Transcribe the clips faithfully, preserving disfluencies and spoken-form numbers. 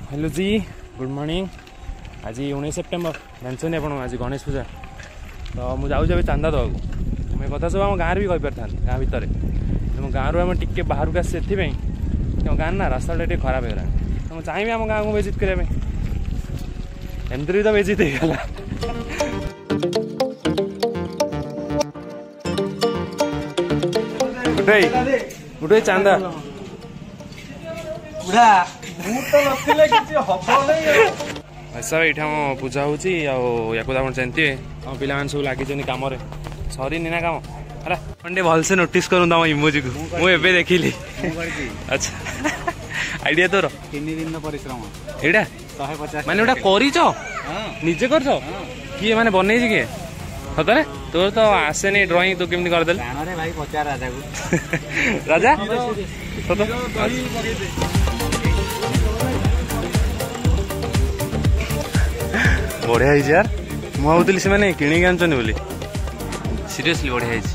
Hello जी good morning. आज उन्नीस September जानते आप आज गणेश पूजा तो मुझे जाऊँ चांदा दवा मुझे कथा सब आम गाँव भी कहीपर था गाँ भितर मो गाँव आम टे बाहर को आसे गाँव ना रास्ता टे खराब होगा तो मुझे चाहिए आम गाँव को विजिट करने एमती भी तो विजिट होगा गुटे चांदा सब ये पूजा हो जानते हम पिला सब लगे कम सरी ना कम है टे भलसे नोटिस करूँ तुम इमोजी को मुझे देखिली अच्छा आइडिया तोर तीन दिन परिश्रम यहाँ माने गोटा निजे कर किए माने बन किए सतरे तोर तो आसे नहीं ड्रॉइंग तू केमती करदे भाई पचार राजा को राजा बढ़िया है यार मुझे से मैंने किणी बोली सीरियसली बढ़िया है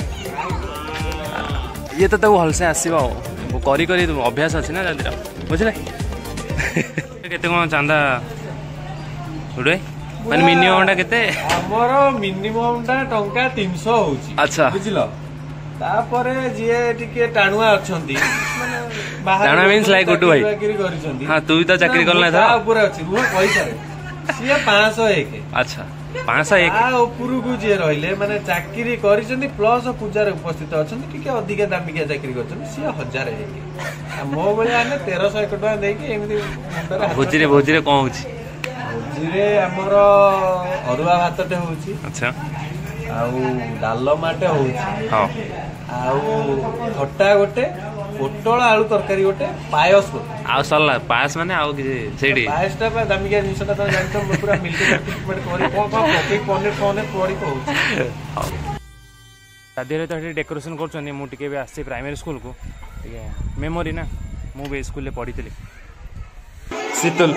ये तो तक भलसे आसो करी करी अभ्यास अच्छी ना जल्दी बुझे केते कौन चांदा उड़े माने मिनिमम टा केते हमर मिनिमम टा टंका तीन सौ होची अच्छा बुझिलो तापरे जे टिके टाणुआ अछंती माने बाहर टाणुआ मींस लाइक गुड्डू भाई चाकरी करिसंती हां तू भी तो चाकरी करला था ऊपर अछि वो पैसा रे सिए पाँच सौ एक अच्छा पाँच सौ एक आ ऊपर को जे रहले माने चाकरी करिसंती प्लस पूजा रे उपस्थित अछंती टिके अधिक दामी के चाकरी करछंती सिए हजार एक आ मो बळे आने तेरह सौ एक टका देई के एमती भोजी रे भोजी रे कोन होची भोजी रे हमर अरुआ भातटे होची अच्छा आउ डालमाटे होची हां आउ खट्टा गोटे पोटल आलू तरकारी गोटे पायस गोटे आ सरला पायस माने आउ कि सेडी पायसटा पा दामिका जिंसटा तो जानतो म पूरा मिल्क ट्रीटमेंट करी कोन कोन पके पनीर पनीर पड़ी को दादी तो डेकोरेशन करछनी मु टिके भी आसी प्राइमरी स्कूल को टिके मेमोरी ना मु भी स्कूल ले पढ़ी थी शीतल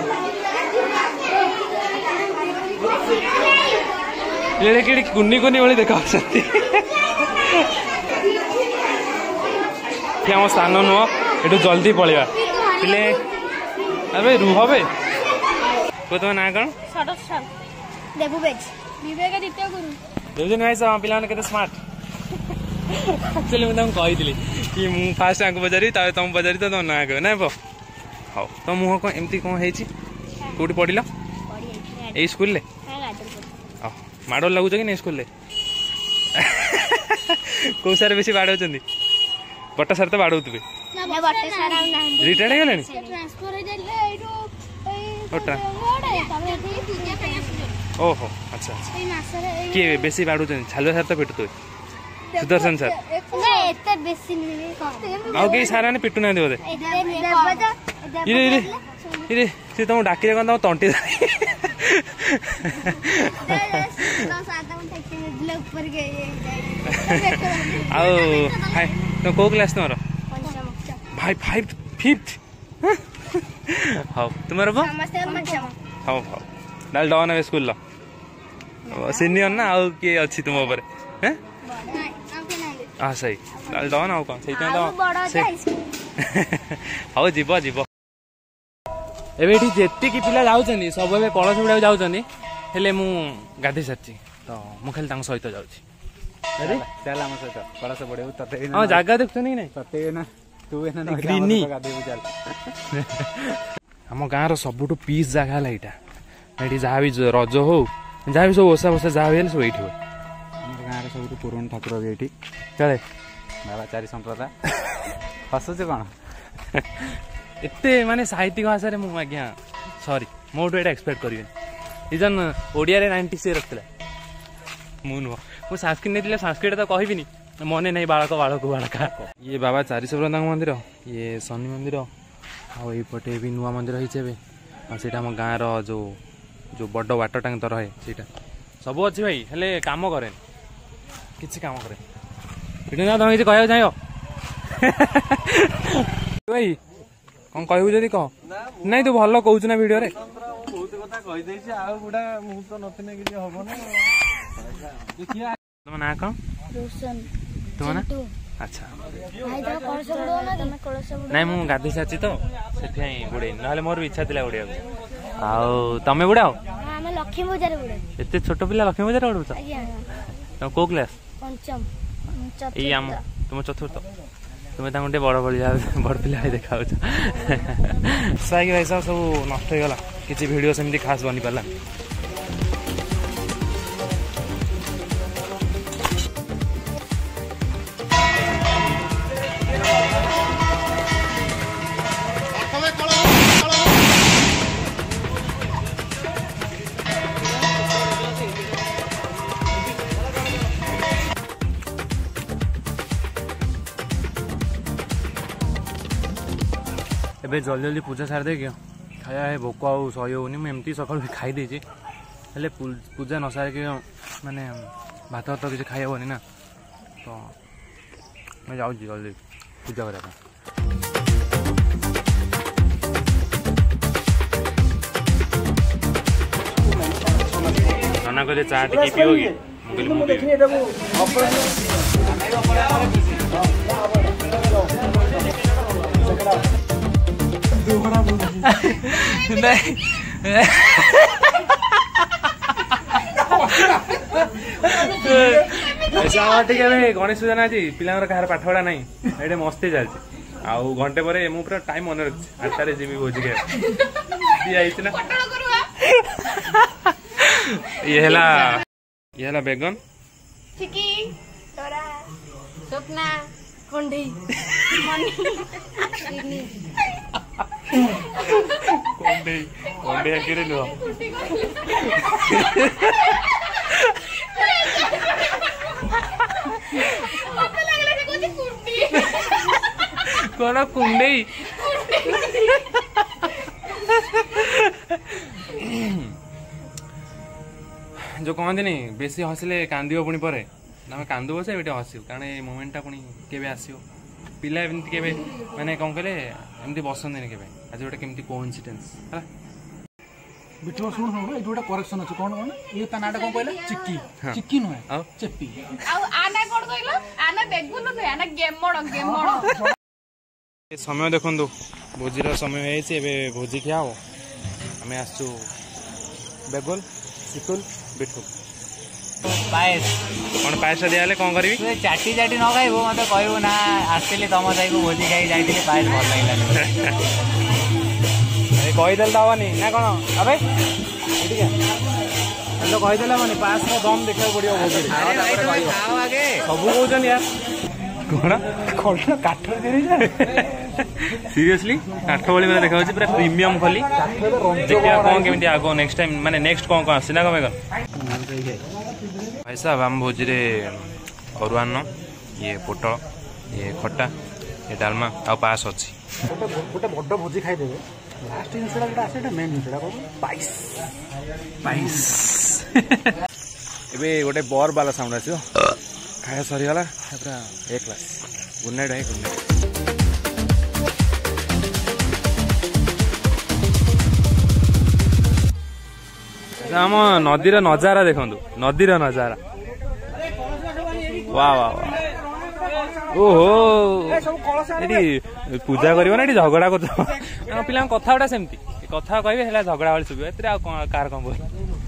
ये कि कुन्नी कुन्नी वाली देखा आम स्थान नुह ये जल्दी पलैया पिले अबे रुह बे को तुम ना कौन देवजन भाई सब पिला के स्मार्ट एक्चुअली मुझे कही कि मु फास्ट आगे पचारि तुम पचारि तो तुम ना कह ना पो हाँ तो मुह कौन एमती कौन होटी पढ़ल यही स्कूल माड़ लगुच कि नहीं स्कूल कौ सारे बेसी बाड़ बटा सार तो बाड़े रिटायर्ड हो ओहो अच्छा अच्छा किए बेसी बाड़ू छालुआ सार तो पिटु सुदर्शन सर आउ कई सार मैंने पिटु ना बोधे इरे सी तुम डाक कौन तुम तंटी तो कौ क्लास तुम भाई फाइव फिफ्थ हाँ तुम हाँ हाँ ना डन स्कूल सीनियर ना आउ किए अच्छी तुम हाँ सही डन आउ कौन से हाँ जीव जीव एबे जेति पिला जाऊँ सब कलश बुड़ा जाऊँ हेले मु गाधे सारी तो मु खाली सहित जाऊँ अरे चल आम सहित कलश बुड़े तते हाँ जगह देखु नहीं तते ना तू ग्रीनी आम गाँव सबुठ पीस जगह है यहाँ ये जहाँ भी रज हो जहाँ भी सब ओसा बसा जहाँ भी सब ये गाँव सब पुराण ठाकुर भी ये चले बाबा चारि संप्रदाय हसुच कौन एते माने साहित्यिक भाषा रे मु आज्ञा सॉरी मोटो एटा एक्सपेक्ट करिवे इजन ओडिया रे नाइंटी से रखतला मु नो मु संस्कृत नेतिले संस्कृत तो कहबिनी मने नहीं बालक बालक बालका ये बाबा चारि संप्रदाय मंदिर ये शनि मंदिर आ एपटे भी नुआ मंदिर होइछे आ सेटा हम गाँ रो जो जो बड़ वाटर टांग तो रहे सेटा सब अच्छी भाई हेले काम करे किछि काम करे इटे ना तुम किसी कहया चाहिए भाई कौन कहू जदि कह नहीं तू भल कहू ना वीडियो रे तुम ना कौन तुम ना अच्छा ନାଇଁ ମୁଁ ଗାଧୋଇ ସାରିଛି ତ ସେଥିପାଇଁ ବୁଡ଼େଇନି ନହେଲେ ମୋର ବି ଇଚ୍ଛା ଥିଲା ବୁଡ଼ିବାକୁ। ଆଉ ତମେ ବୁଡ଼ାଅ? ଲକ୍ଷ୍ମୀ ପୂଜାରେ ବୁଡ଼େ। ଏତେ ଛୋଟ ପିଲା ଲକ୍ଷ୍ମୀ ପୂଜାରେ ବୁଡ଼ଉଛ? ତମ କୋଉ କ୍ଲାସ? ପଞ୍ଚମ। ଏଇ ଆମ ତୁମ ଚତୁର୍ଥ। ତୁମେ ତାଙ୍କୁ ଟିକେ ବଡ଼ ଭଳିଆ ବଡ଼ ପିଲା ଦେଖାଉଛ। ସାଇକି ଭାଇ ସାହ ସବୁ ନଷ୍ଟ ହେଇଗଲା, କିଛି ଭିଡ଼ିଓ ସେମିତି ଖାସ୍ ବନି ପାରିଲା। ଏବେ ଜଲ୍ଦି ଜଲ୍ଦି ପୂଜା ସାରି ଦେଇକି ଖାଇବା ଭୋକ ଆଉ ସହି ହେଉନି। ମୁଁ ଏମିତି ସକାଳୁ ଖାଇ ଦେଇଛି, ହେଲେ ପୂଜା ନ ସାରିକି ମାନେ ଭାତ ତ କିଛି ଖାଇ ହେବନି ନା, ତ ମୁଁ ଯାଉଛି ଜଲ୍ଦି ପୂଜା କରିବା ପାଇଁ। ନନା କହିଲେ ଚା ଟିକେ ପିଇବ କି? ମୁଁ କହିଲି ମୁଁ ପିଇବି। ଟିକେ ଗଣେଶ ପୂଜା ନା ଆଜି ପିଲାଙ୍କର କାହାର ପାଠ ପଢା ନାହିଁ, ଏଠି ମସ୍ତି ଚାଲିଛି। ଆଉ ଘଣ୍ଟେ ପରେ ମୁଁ ପୁରା ଟାଇମ ମନେ ରଖିଛି, ଆଠଟାରେ ଯିବି ଭୋଜି ଖାଇବା। ଦିଆହେଇଛି ନା ଇଏ ହେଲା ଇଏ ହେଲା ବେଗନ, କଣ୍ଢେଇ କଣ୍ଢେଇ କଣ୍ଢେଇ ଆଖିରେ ନୁହଁ। କଣ କୁଣ୍ଡେଇ? ଯୋଉ କହନ୍ତିନି ବେଶୀ ହସିଲେ କାନ୍ଦିବ ପୁଣି ପରେ, ଆମେ କାନ୍ଦୁ ବସେ ଏଠି ହସିବୁ, କାରଣ ଏଇ ମୋମେଣ୍ଟଟା ପୁଣି କେବେ ଆସିବ। ପିଲା ଏମିତି କେବେ ମାନେ କଣ କହିଲେ ଏମିତି ବସନ୍ତିନି କେବେ। ଆଜି ଗୋଟେ କେମିତି କୋଇନ୍ସିଡେନ୍ସ ହେଲା। ବିଟୁ ଶୁଣ ଶୁଣ ଏଇଠି ଗୋଟେ କରେକ୍ସନ ଅଛି। କଣ କଣ ଇଏ ତା ନାଁଟା କଣ କହିଲା? ଚିକି। ଚିକି ନୁହେଁ ଆଉ ଚେପି। ଆଉ ଆନା କଣ କହିଲ? ଆନା ବେଗୁନ ନୁହେଁ, ଆନା ଗେମଣ ଗେମଣ। ସମୟ ଦେଖନ୍ତୁ, ଭୋଜିର ସମୟ ହେଇଛି, ଏବେ ଭୋଜି ଖିଆ ହବ। ଆମେ ଆସିଛୁ ବେଗୁଲ, ସିତୁଲ, ବିଟୁ। ପାଏସ କଣ ପାଏସ ଦିଆହେଲେ କଣ କରିବି? ତୁ ଚାଟି ଚାଟି ନ ଖାଇବୁ ମତେ କହିବୁ ନା ଆସିଥିଲି ତମ ସାହିକୁ ଭୋଜି ଖାଇ ଯାଇଥିଲି ପାଏସ ଭଲ ଲାଗିଲାନି। କହିଦେଲେ ତ ହବନି ନା କଣ? ଆବେ ଟିକେ କହିଦେଲେ ହବନି, ପାଏସ ଦମ ଦେଖିବାକୁ ପଡିବ ଭୋଜିରେ। ସବୁ କହୁଛନ୍ତି ୟାର। କଣ କଣ କାଠରେ ତିଆରି? ସିରିୟସଲି କାଠ ଭଳି ମାନେ ଦେଖାଯାଉଛି, ପୁରା ପ୍ରିମିୟମ ଖଲି। ଦେଖିବା କଣ କେମିତି ଆଗ ନେକ୍ସଟ ଟାଇମ ମାନେ ନେକ୍ସଟ କଣ କଣ ଆସୁଛି ନା କଣ? ଭାଇ ସାହେବ ଆମ ଭୋଜିରେ ଅରୁଆ ଅନ୍ନ, ଇଏ ପୋଟଳ, ଇଏ ଖଟା, ଇଏ ଡାଲମା ଆଉ ପାସ୍ ଅଛି। ଗୋଟେ ବଡ ଭୋଜି ଖାଇଦେବେ, ଲାଷ୍ଟ ଜିନିଷଟା ଯୋଉଟା ଆସେ ମେନ୍ ଜିନିଷଟା କଣ? ପାଇସ୍ ପାଇସ୍। ଏବେ ଗୋଟେ ବର ବାଲା ସାଉଣ୍ଡ ଆସିବ। ଖାଇବା ସରିଗଲା ପୁରା ଏ କ୍ଲାସ୍। ଗୁଡ୍ ନାଇଟ୍ ଭାଇ, ଗୁଡ୍ ନାଇଟ୍। ଆମ ନଦୀର ନଜାରା ଦେଖନ୍ତୁ, ନଦୀର ନଜାରା। ୱା ୱା ୱା। ଓହୋ, ଏଠି ପୂଜା କରିବ ନା ଏଠି ଝଗଡା କରୁଛ? ଆମ ପିଲାଙ୍କ କଥା ଗୁଡା ସେମିତି, କଥା କହିବେ ହେଲା ଝଗଡା ଭଳି ଶୁଭିବ। ଏଥିରେ ଆଉ କଣ କାହାର କଣ ବୋଲ।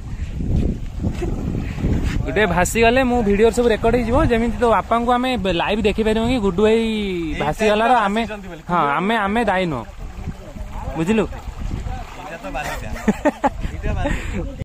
ଗୋଟେ ଭାସିଗଲେ ମୁଁ ଭିଡିଓ ସବୁ ରେକର୍ଡ ହେଇଯିବ, ଯେମିତି ତୋ ବାପାଙ୍କୁ ଆମେ ଲାଇଭ୍ ଦେଖିପାରିବୁ କି ଗୁଡୁ ଭାଇ ଭାସିଗଲାର ଆମେ ହଁ ଆମେ ଆମେ ଦାୟୀ ନୁହଁ, ବୁଝିଲୁ?